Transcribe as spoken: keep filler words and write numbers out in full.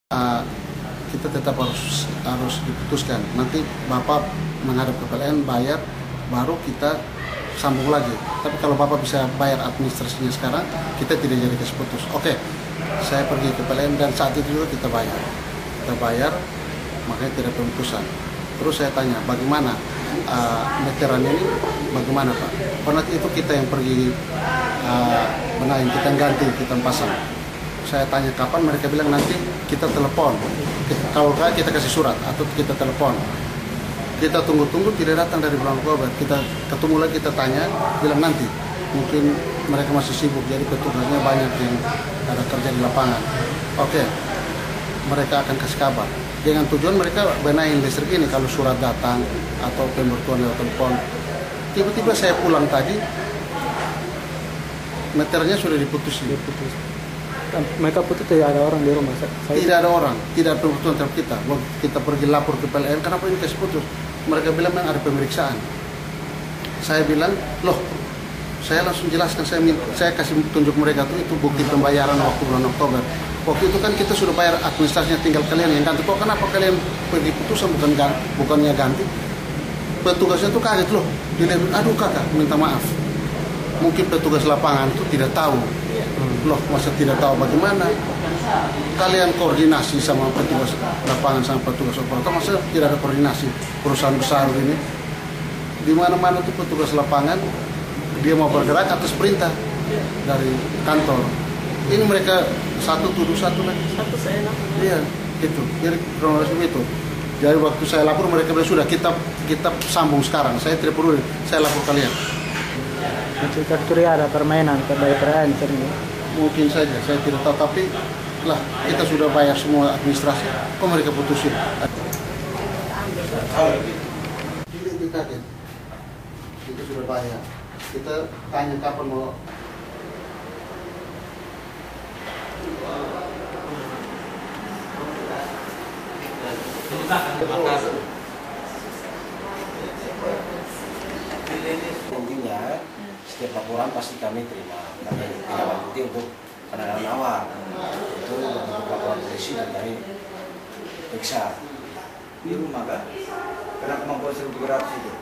Uh, kita tetap harus harus diputuskan. Nanti Bapak menghadap ke P L N, bayar, baru kita sambung lagi. Tapi kalau Bapak bisa bayar administrasinya sekarang, kita tidak jadi kasih putus. Oke, saya pergi ke P L N dan saat itu juga kita bayar. Kita bayar, makanya tidak pemutusan. Terus saya tanya, bagaimana uh, meteran ini, bagaimana Pak? Karena itu kita yang pergi uh, benahin, kita ganti, kita pasang. Saya tanya kapan, mereka bilang nanti kita telepon. Kalau enggak kita kasih surat atau kita telepon. Kita tunggu-tunggu tidak datang dari Bulan Oktober. Kita ketemu lagi, kita tanya, bilang nanti. Mungkin mereka masih sibuk, jadi petugasnya banyak yang ada kerja di lapangan. Oke, mereka akan kasih kabar. Dengan tujuan mereka benahin listrik ini kalau surat datang atau pemberitahuan lewat telepon. Tiba-tiba saya pulang tadi, meternya sudah diputus. diputus. Mereka putus tidak ada orang di rumah. Saya... Tidak ada orang, tidak ada kebutuhan terhadap kita. Kita pergi lapor ke P L N, kenapa ini kasih putus? Mereka bilang memang ada pemeriksaan. Saya bilang, loh, saya langsung jelaskan, saya, saya kasih tunjuk mereka tuh itu bukti pembayaran waktu bulan Oktober. Waktu itu kan kita sudah bayar administrasinya, tinggal kalian yang ganti. Kok kenapa kalian pergi putusan bukan ganti, bukannya ganti? Petugasnya tuh kaget loh. Dia bilang, aduh kakak, minta maaf. Mungkin petugas lapangan itu tidak tahu. Loh, masa tidak tahu bagaimana? Kalian koordinasi sama petugas lapangan sama petugas operator, masa tidak ada koordinasi? Perusahaan besar ini, di mana-mana tuh petugas lapangan dia mau bergerak atas perintah dari kantor. Ini mereka satu tuduh satu lagi. Satu seenak. Iya, itu. Jadi kronologi itu. Jadi waktu saya lapor mereka bilang sudah kita kita sambung sekarang. Saya tidak perlu, saya lapor kalian. Jika ada permainan dari P L N mungkin saja, saya tidak tahu, tapi lah kita sudah bayar semua administrasi, kok mereka putusin? Ini kaget, kita sudah bayar, kita tanya kapan mau. Intinya setiap laporan pasti kami terima, kami tidak lanjuti untuk penanganan awal. Itu untuk laporan polisi dan kami periksa. Di rumah kan, kenapa membuat seribu tiga ratus itu?